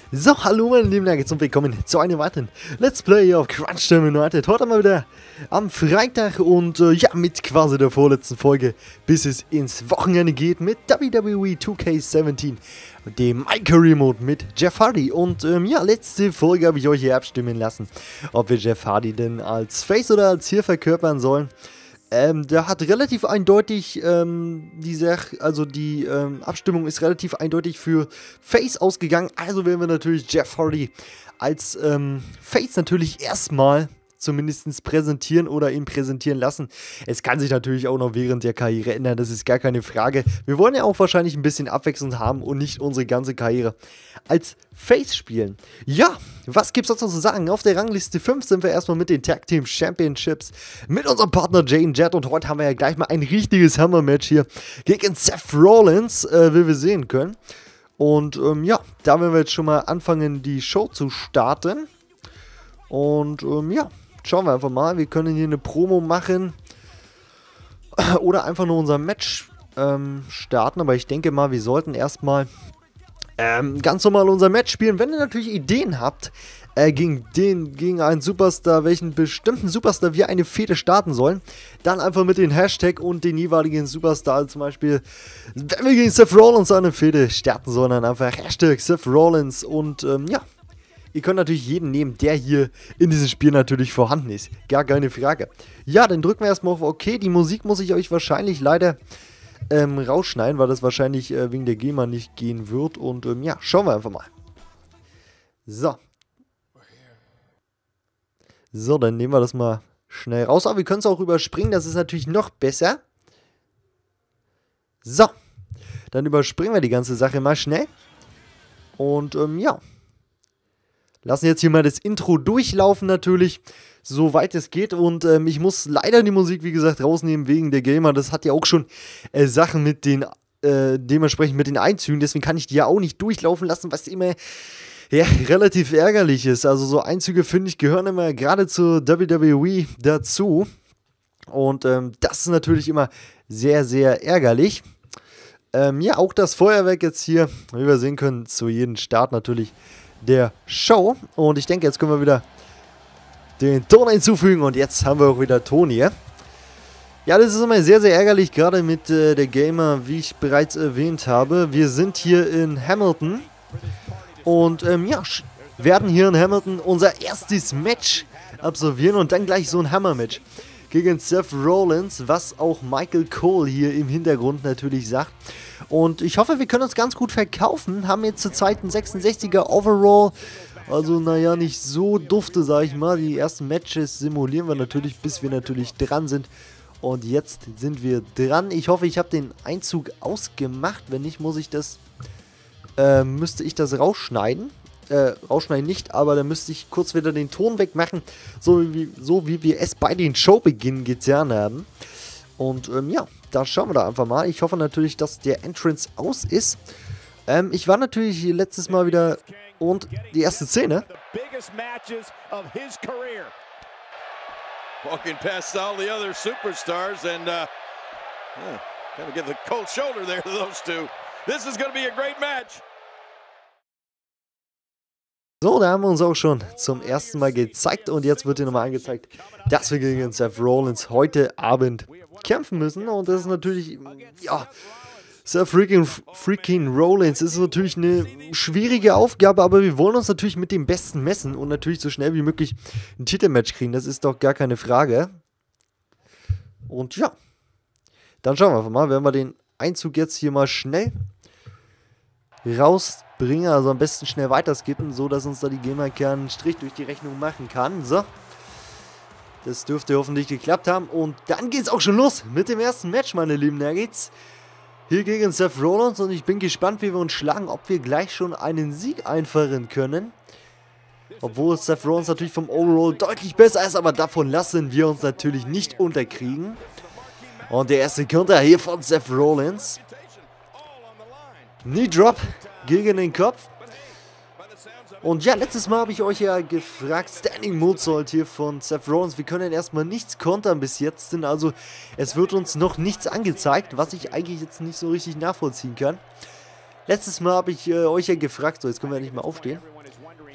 So, hallo meine lieben Nuggets und willkommen zu einem weiteren Let's Play auf Crunch Time United. Heute mal wieder am Freitag und ja, mit quasi der vorletzten Folge, bis es ins Wochenende geht mit WWE 2K17 und dem My Career Mode mit Jeff Hardy. Und ja, letzte Folge habe ich euch hier abstimmen lassen, ob wir Jeff Hardy denn als Face oder als Heel verkörpern sollen. Da hat relativ eindeutig die Abstimmung ist relativ eindeutig für Face ausgegangen. Also werden wir natürlich Jeff Hardy als Face natürlich erstmal zumindest präsentieren oder ihn präsentieren lassen. Es kann sich natürlich auch noch während der Karriere ändern, das ist gar keine Frage. Wir wollen ja auch wahrscheinlich ein bisschen Abwechslung haben und nicht unsere ganze Karriere als Face spielen. Ja, was gibt's sonst noch zu sagen? Auf der Rangliste 5 sind wir erstmal mit den Tag Team Championships mit unserem Partner Jay und Jet und heute haben wir ja gleich mal ein richtiges Hammer-Match hier gegen Seth Rollins, wie wir sehen können. Und ja, da werden wir jetzt schon mal anfangen, die Show zu starten. Und ja, schauen wir einfach mal. Wir können hier eine Promo machen oder einfach nur unser Match starten. Aber ich denke mal, wir sollten erstmal ganz normal unser Match spielen. Wenn ihr natürlich Ideen habt gegen einen Superstar, welchen bestimmten Superstar wir eine Fehde starten sollen, dann einfach mit den Hashtag und den jeweiligen Superstar, zum Beispiel, wenn wir gegen Seth Rollins eine Fehde starten sollen, dann einfach Hashtag Seth Rollins und ja. Ihr könnt natürlich jeden nehmen, der hier in diesem Spiel natürlich vorhanden ist. Gar keine Frage. Ja, dann drücken wir erstmal auf OK. Die Musik muss ich euch wahrscheinlich leider rausschneiden, weil das wahrscheinlich wegen der GEMA nicht gehen wird. Und ja, schauen wir einfach mal. So. So, dann nehmen wir das mal schnell raus. Aber wir können es auch überspringen, das ist natürlich noch besser. So. Dann überspringen wir die ganze Sache mal schnell. Und ja. Lassen jetzt hier mal das Intro durchlaufen natürlich, soweit es geht. Und ich muss leider die Musik, wie gesagt, rausnehmen wegen der Gamer. Das hat ja auch schon Sachen mit den, dementsprechend mit den Einzügen. Deswegen kann ich die ja auch nicht durchlaufen lassen, was immer ja, relativ ärgerlich ist. Also so Einzüge, finde ich, gehören immer gerade zur WWE dazu. Und das ist natürlich immer sehr, sehr ärgerlich. Ja, auch das Feuerwerk jetzt hier, wie wir sehen können, zu jedem Start natürlich der Show. Und ich denke, jetzt können wir wieder den Ton hinzufügen. Und jetzt haben wir auch wieder Ton hier. Ja, das ist immer sehr, sehr ärgerlich, gerade mit der Gamer, wie ich bereits erwähnt habe. Wir sind hier in Hamilton. Und ja, werden hier in Hamilton unser erstes Match absolvieren. Und dann gleich so ein Hammer-Match gegen Seth Rollins, was auch Michael Cole hier im Hintergrund natürlich sagt. Und ich hoffe, wir können uns ganz gut verkaufen. Haben jetzt zurzeit einen 66er Overall. Also, naja, nicht so dufte, sag ich mal. Die ersten Matches simulieren wir natürlich, bis wir natürlich dran sind. Und jetzt sind wir dran. Ich hoffe, ich habe den Einzug ausgemacht. Wenn nicht, müsste ich das rausschneiden. Rausschneiden nicht, aber dann müsste ich kurz wieder den Ton wegmachen. So wie wir es bei den Showbeginn getan haben. Und ja, da schauen wir da einfach mal. Ich hoffe natürlich, dass der Entrance aus ist. Ich war natürlich letztes Mal wieder und die erste Szene. Walking past all the other superstars and kind of give the cold shoulder there to those two. This is going to be a great match. So, da haben wir uns auch schon zum ersten Mal gezeigt und jetzt wird hier nochmal angezeigt, dass wir gegen Seth Rollins heute Abend kämpfen müssen und das ist natürlich, ja, Seth freaking Rollins ist natürlich eine schwierige Aufgabe, aber wir wollen uns natürlich mit dem Besten messen und natürlich so schnell wie möglich ein Titelmatch kriegen, das ist doch gar keine Frage. Und ja, dann schauen wir einfach mal, werden wir den Einzug jetzt hier mal schnell rausbringen, also am besten schnell weiterskippen, so dass uns da die Gamer-Kern einen Strich durch die Rechnung machen kann. So, das dürfte hoffentlich geklappt haben und dann geht's auch schon los mit dem ersten Match, meine lieben Nuggets. Hier gegen Seth Rollins und ich bin gespannt, wie wir uns schlagen, ob wir gleich schon einen Sieg einfahren können. Obwohl Seth Rollins natürlich vom Overall deutlich besser ist, aber davon lassen wir uns natürlich nicht unterkriegen. Und der erste Counter hier von Seth Rollins. Knee Drop gegen den Kopf. Und ja, letztes Mal habe ich euch ja gefragt, Standing Moonsault hier von Seth Rollins. Wir können erstmal nichts kontern bis jetzt, denn also es wird uns noch nichts angezeigt, was ich eigentlich jetzt nicht so richtig nachvollziehen kann. Letztes Mal habe ich euch ja gefragt, so jetzt können wir ja nicht mehr aufstehen.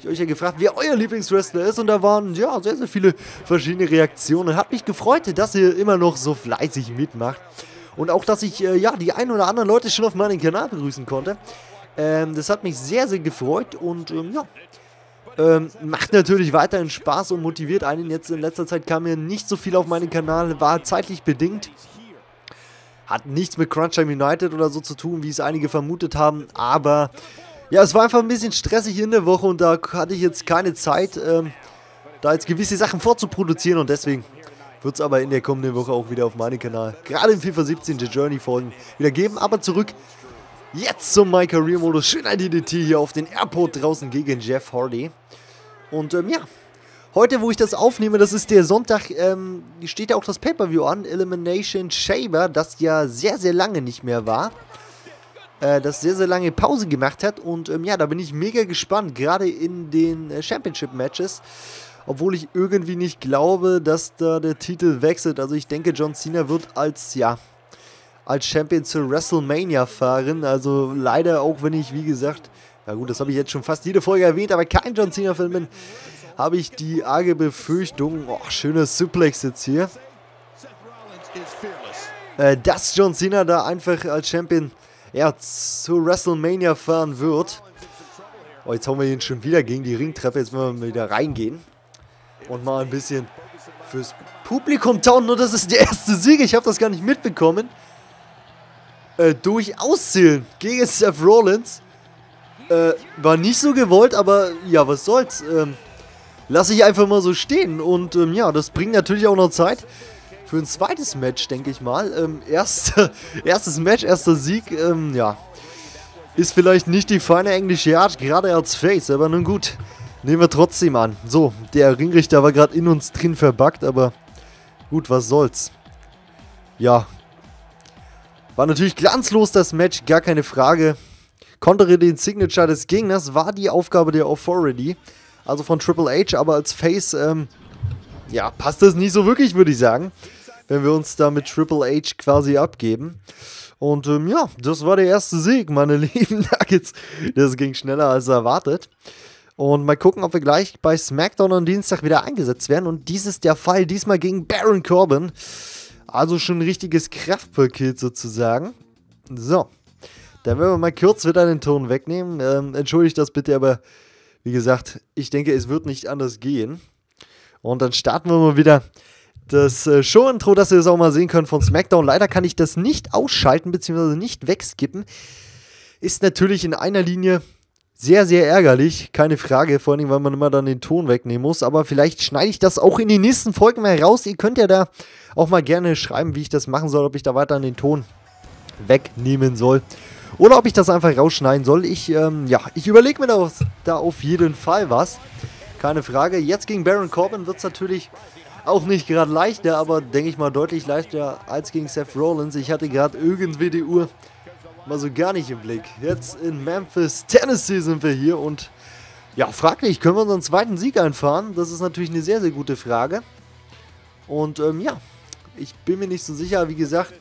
ich euch ja gefragt, wer euer Lieblingswrestler ist. Und da waren, ja, sehr, sehr viele verschiedene Reaktionen. Hat mich gefreut, dass ihr immer noch so fleißig mitmacht. Und auch, dass ich, ja, die ein oder anderen Leute schon auf meinen Kanal begrüßen konnte. Das hat mich sehr, sehr gefreut und, ja. Macht natürlich weiterhin Spaß und motiviert einen. Jetzt in letzter Zeit kam mir nicht so viel auf meinen Kanal, war zeitlich bedingt. Hat nichts mit Crunch Time United oder so zu tun, wie es einige vermutet haben. Aber, ja, es war einfach ein bisschen stressig in der Woche und da hatte ich jetzt keine Zeit, da jetzt gewisse Sachen vorzuproduzieren. Und deswegen wird es aber in der kommenden Woche auch wieder auf meinem Kanal, gerade im FIFA 17 The Journey Folgen, wieder geben. Aber zurück jetzt zum My Career Modus. Schöner DDT hier auf den Airport draußen gegen Jeff Hardy. Und ja, heute, wo ich das aufnehme, das ist der Sonntag, steht ja auch das Pay-Per-View an, Elimination Chamber, das ja sehr, sehr lange nicht mehr war. Das sehr, sehr lange Pause gemacht hat. Und ja, da bin ich mega gespannt, gerade in den Championship-Matches. Obwohl ich irgendwie nicht glaube, dass da der Titel wechselt. Also ich denke, John Cena wird als, ja, als Champion zur WrestleMania fahren. Also leider, auch wenn ich, wie gesagt, ja gut, das habe ich jetzt schon fast jede Folge erwähnt, aber kein John Cena-Film bin, habe ich die arge Befürchtung, oh, schöner Suplex jetzt hier, dass John Cena da einfach als Champion, ja, zur WrestleMania fahren wird. Oh, jetzt hauen wir ihn schon wieder gegen die Ringtreppe, jetzt wollen wir wieder reingehen und mal ein bisschen fürs Publikum tauen. Nur das ist der erste Sieg, ich habe das gar nicht mitbekommen. Durch Auszählen gegen Seth Rollins. War nicht so gewollt, aber ja, was soll's. Lasse ich einfach mal so stehen. Und ja, das bringt natürlich auch noch Zeit für ein zweites Match, denke ich mal. Erstes Match, erster Sieg, ja. Ist vielleicht nicht die feine englische Art, gerade als Face, aber nun gut. Nehmen wir trotzdem an. So, der Ringrichter war gerade in uns drin verbuggt, aber gut, was soll's. Ja. War natürlich glanzlos das Match, gar keine Frage. Kontere den Signature des Gegners, war die Aufgabe der Authority, also von Triple H, aber als Face, ja, passt das nicht so wirklich, würde ich sagen, wenn wir uns da mit Triple H quasi abgeben. Und ja, das war der erste Sieg, meine lieben Nuggets. Das ging schneller als erwartet. Und mal gucken, ob wir gleich bei SmackDown am Dienstag wieder eingesetzt werden. Und dies ist der Fall, diesmal gegen Baron Corbin. Also schon ein richtiges Kraftpaket sozusagen. So. Dann werden wir mal kurz wieder den Ton wegnehmen. Entschuldigt das bitte, aber wie gesagt, ich denke, es wird nicht anders gehen. Und dann starten wir mal wieder das Show-Intro, dass ihr das auch mal sehen könnt von SmackDown. Leider kann ich das nicht ausschalten, beziehungsweise nicht wegskippen. Ist natürlich in einer Linie sehr, sehr ärgerlich, keine Frage. Vor allem, weil man immer dann den Ton wegnehmen muss. Aber vielleicht schneide ich das auch in den nächsten Folgen mal raus. Ihr könnt ja da auch mal gerne schreiben, wie ich das machen soll, ob ich da weiter den Ton wegnehmen soll. Oder ob ich das einfach rausschneiden soll. Ja, ich überlege mir da auf jeden Fall was. Keine Frage. Jetzt gegen Baron Corbin wird es natürlich auch nicht gerade leichter, aber denke ich mal deutlich leichter als gegen Seth Rollins. Ich hatte gerade irgendwie die Uhr mal so gar nicht im Blick. Jetzt in Memphis, Tennessee sind wir hier und ja, fraglich, können wir unseren zweiten Sieg einfahren? Das ist natürlich eine sehr, sehr gute Frage. Und ja, ich bin mir nicht so sicher, wie gesagt,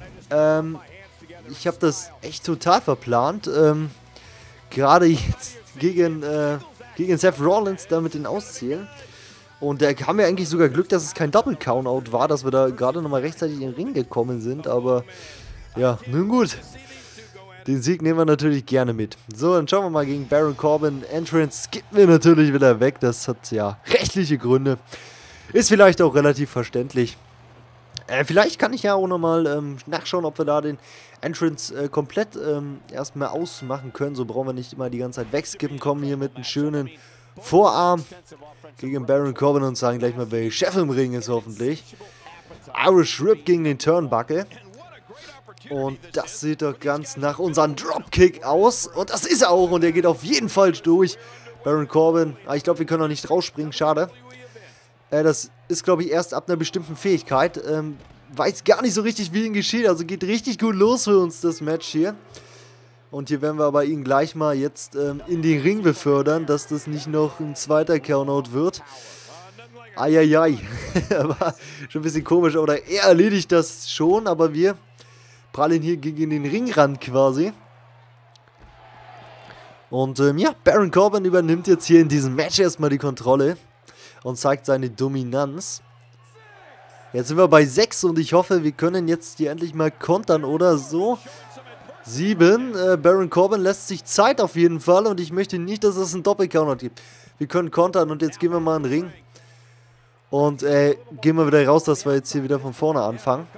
ich habe das echt total verplant. Gerade jetzt gegen Seth Rollins da mit den Auszählen. Und da haben wir eigentlich sogar Glück, dass es kein Double Countout war, dass wir da gerade nochmal rechtzeitig in den Ring gekommen sind. Aber ja, nun gut. Den Sieg nehmen wir natürlich gerne mit. So, dann schauen wir mal gegen Baron Corbin. Entrance skippen wir natürlich wieder weg. Das hat ja rechtliche Gründe. Ist vielleicht auch relativ verständlich. Vielleicht kann ich ja auch nochmal nachschauen, ob wir da den Entrance komplett erstmal ausmachen können. So brauchen wir nicht immer die ganze Zeit wegskippen. Kommen hier mit einem schönen Vorarm gegen Baron Corbin und sagen gleich mal, wer Chef im Ring ist hoffentlich. Irish Rip gegen den Turnbuckle. Und das sieht doch ganz nach unserem Dropkick aus. Und das ist er auch. Und der geht auf jeden Fall durch. Baron Corbin. Ich glaube, wir können noch nicht rausspringen. Schade. Das ist, glaube ich, erst ab einer bestimmten Fähigkeit. Weiß gar nicht so richtig, wie ihn geschieht. Also geht richtig gut los für uns, das Match hier. Und hier werden wir aber ihn gleich mal jetzt in den Ring befördern, dass das nicht noch ein zweiter Countout wird. Eieiei. War schon ein bisschen komisch. Oder er erledigt das schon, aber wir prallen hier gegen den Ringrand quasi. Und ja, Baron Corbin übernimmt jetzt hier in diesem Match erstmal die Kontrolle und zeigt seine Dominanz. Jetzt sind wir bei 6 und ich hoffe, wir können jetzt hier endlich mal kontern oder so. 7, Baron Corbin lässt sich Zeit auf jeden Fall und ich möchte nicht, dass es einen Doppelcounter gibt. Wir können kontern und jetzt gehen wir mal in den Ring. Und gehen wir wieder raus, dass wir jetzt hier wieder von vorne anfangen.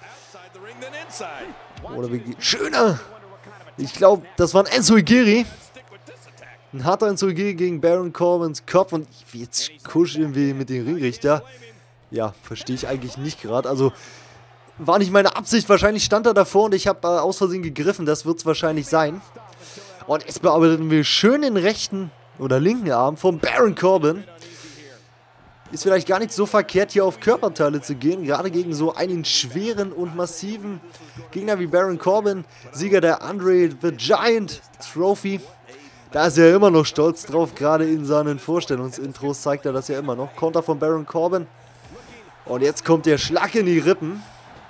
Oder wir gehen... Schöner! Ich glaube, das war ein Enzo Igiri. Ein harter Enzo Igiri gegen Baron Corbins Kopf. Und jetzt kuscheln wir mit dem Ringrichter. Ja, verstehe ich eigentlich nicht gerade. Also, war nicht meine Absicht. Wahrscheinlich stand er davor und ich habe aus Versehen gegriffen. Das wird es wahrscheinlich sein. Und jetzt bearbeiten wir schön den rechten oder linken Arm von Baron Corbin. Ist vielleicht gar nicht so verkehrt, hier auf Körperteile zu gehen. Gerade gegen so einen schweren und massiven Gegner wie Baron Corbin. Sieger der Andre the Giant Trophy. Da ist er immer noch stolz drauf. Gerade in seinen Vorstellungsintros zeigt er das ja immer noch. Konter von Baron Corbin. Und jetzt kommt der Schlag in die Rippen.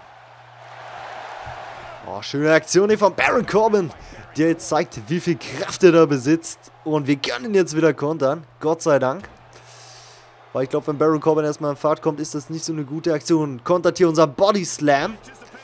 Oh, schöne Aktion hier von Baron Corbin. Der jetzt zeigt, wie viel Kraft er da besitzt. Und wir können jetzt wieder kontern. Gott sei Dank. Weil ich glaube, wenn Baron Corbin erstmal in Fahrt kommt, ist das nicht so eine gute Aktion. Kontert hier unser Body Slam.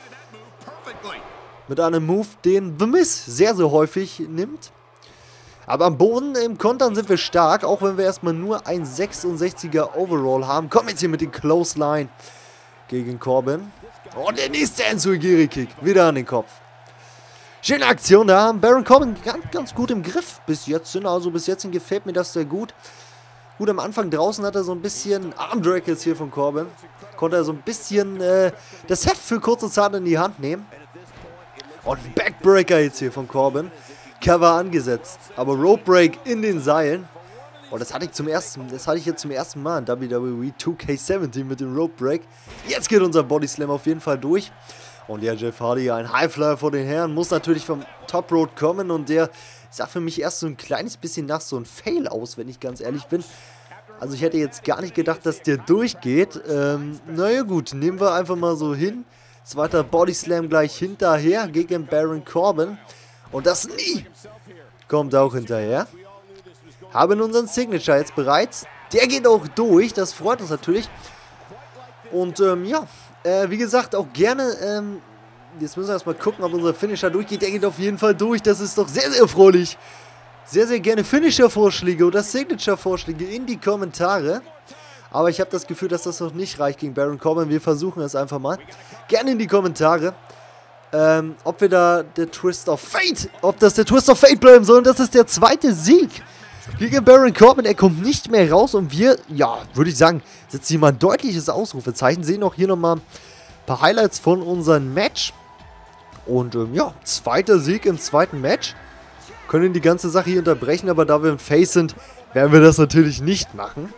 Mit einem Move, den The Miz sehr, sehr häufig nimmt. Aber am Boden im Kontern sind wir stark, auch wenn wir erstmal nur ein 66er Overall haben. Kommen jetzt hier mit dem Clothesline gegen Corbin. Und der nächste Enzo Igiri Kick. Wieder an den Kopf. Schöne Aktion da. Baron Corbin ganz gut im Griff bis jetzt. Also bis jetzt gefällt mir das sehr gut. Gut, am Anfang draußen hat er so ein bisschen Armdrag jetzt hier von Corbin. Konnte er so ein bisschen das Heft für kurze Zeit in die Hand nehmen. Und ein Backbreaker jetzt hier von Corbin. Cover angesetzt. Aber Rope Break in den Seilen. Und das hatte ich jetzt zum ersten Mal in WWE 2K17 mit dem Rope Break. Jetzt geht unser Body Slam auf jeden Fall durch. Und ja, Jeff Hardy, ein Highflyer vor den Herren, muss natürlich vom Top Road kommen. Und der sah für mich erst so ein kleines bisschen nach so einem Fail aus, wenn ich ganz ehrlich bin. Also ich hätte jetzt gar nicht gedacht, dass der durchgeht. Naja gut, nehmen wir einfach mal so hin. Zweiter Body Slam gleich hinterher gegen Baron Corbin. Und das Knie kommt auch hinterher. Haben unseren Signature jetzt bereits. Der geht auch durch, das freut uns natürlich. Und ja, wie gesagt, auch gerne... Jetzt müssen wir erstmal gucken, ob unser Finisher durchgeht. Der geht auf jeden Fall durch. Das ist doch sehr, sehr erfreulich. Sehr, sehr gerne Finisher-Vorschläge oder Signature-Vorschläge in die Kommentare. Aber ich habe das Gefühl, dass das noch nicht reicht gegen Baron Corbin. Wir versuchen es einfach mal. Gerne in die Kommentare. Ob wir da der Twist of Fate, ob das der Twist of Fate bleiben soll. Und das ist der zweite Sieg gegen Baron Corbin. Er kommt nicht mehr raus und wir, ja, würde ich sagen, setzen hier mal ein deutliches Ausrufezeichen. Sehen auch hier nochmal ein paar Highlights von unserem Match. Und ja, zweiter Sieg im zweiten Match. Können die ganze Sache hier unterbrechen, aber da wir im Face sind, werden wir das natürlich nicht machen.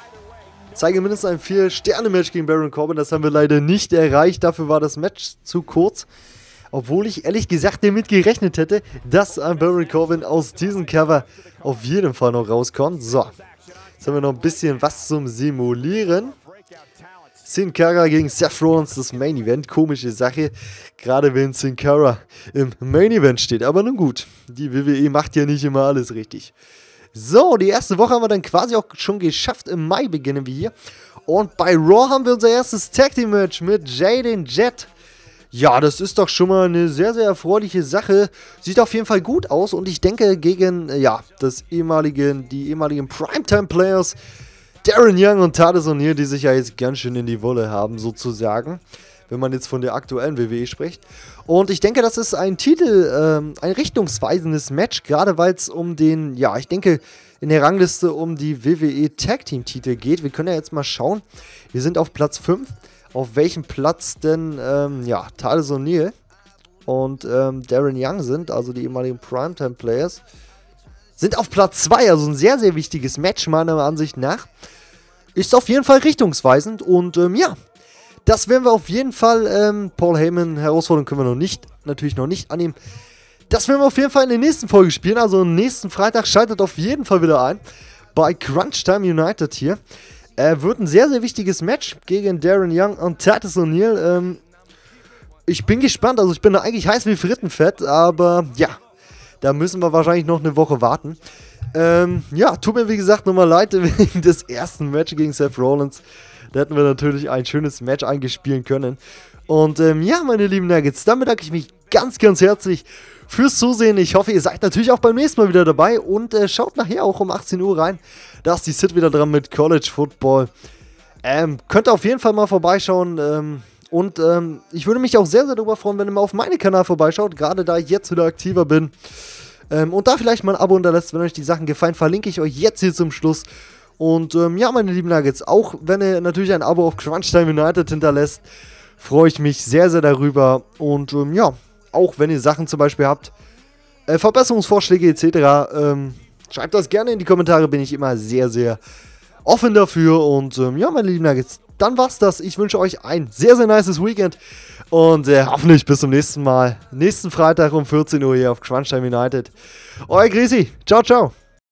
Zeige mindestens ein 4-Sterne-Match gegen Baron Corbin. Das haben wir leider nicht erreicht. Dafür war das Match zu kurz. Obwohl ich ehrlich gesagt damit gerechnet hätte, dass ein Baron Corbin aus diesem Cover auf jeden Fall noch rauskommt. So, jetzt haben wir noch ein bisschen was zum Simulieren. Sin Cara gegen Seth Rollins, das Main Event. Komische Sache, gerade wenn Sin Cara im Main Event steht. Aber nun gut, die WWE macht ja nicht immer alles richtig. So, die erste Woche haben wir dann quasi auch schon geschafft. Im Mai beginnen wir hier. Und bei Raw haben wir unser erstes Tag Team Match mit Jaden Jet. Ja, das ist doch schon mal eine sehr, sehr erfreuliche Sache. Sieht auf jeden Fall gut aus. Und ich denke gegen, ja, die ehemaligen Primetime-Players Darren Young und Titus O'Neil, die sich ja jetzt ganz schön in die Wolle haben, sozusagen. Wenn man jetzt von der aktuellen WWE spricht. Und ich denke, das ist ein ein richtungsweisendes Match, gerade weil es um den, ja, ich denke, in der Rangliste um die WWE Tag Team Titel geht. Wir können ja jetzt mal schauen. Wir sind auf Platz 5. Auf welchem Platz denn, ja, Titus O'Neil und Darren Young sind, also die ehemaligen Primetime Players, sind auf Platz 2, also ein sehr, sehr wichtiges Match, meiner Ansicht nach. Ist auf jeden Fall richtungsweisend und ja, das werden wir auf jeden Fall, Paul Heyman Herausforderung können wir natürlich noch nicht annehmen. Das werden wir auf jeden Fall in der nächsten Folge spielen, also nächsten Freitag schaltet auf jeden Fall wieder ein bei Crunch Time United hier. Wird ein sehr, sehr wichtiges Match gegen Darren Young und Titus O'Neil. Ich bin gespannt, also ich bin da eigentlich heiß wie Frittenfett, aber ja, Da müssen wir wahrscheinlich noch eine Woche warten. Ja, tut mir wie gesagt nochmal leid wegen des ersten Match gegen Seth Rollins. Da hätten wir natürlich ein schönes Match eingespielen können. Und ja, meine lieben Nuggets, dann bedanke ich mich ganz, ganz herzlich fürs Zusehen. Ich hoffe, ihr seid natürlich auch beim nächsten Mal wieder dabei und schaut nachher auch um 18 Uhr rein. Da ist die Sid wieder dran mit College Football. Könnt ihr auf jeden Fall mal vorbeischauen. Und ich würde mich auch sehr, sehr darüber freuen, wenn ihr mal auf meinen Kanal vorbeischaut, gerade da ich jetzt wieder aktiver bin. Und da vielleicht mal ein Abo unterlässt, wenn euch die Sachen gefallen, verlinke ich euch jetzt hier zum Schluss. Und ja, meine lieben Nuggets, auch wenn ihr natürlich ein Abo auf Crunchtime United hinterlässt, freue ich mich sehr, sehr darüber. Und ja, auch wenn ihr Sachen zum Beispiel habt, Verbesserungsvorschläge etc., schreibt das gerne in die Kommentare, bin ich immer sehr, sehr offen dafür. Und ja, meine lieben Nuggets, dann war's das. Ich wünsche euch ein sehr, sehr nices Weekend. Und hoffentlich bis zum nächsten Mal. Nächsten Freitag um 14 Uhr hier auf Crunchtime United. Euer Grisi. Ciao, ciao.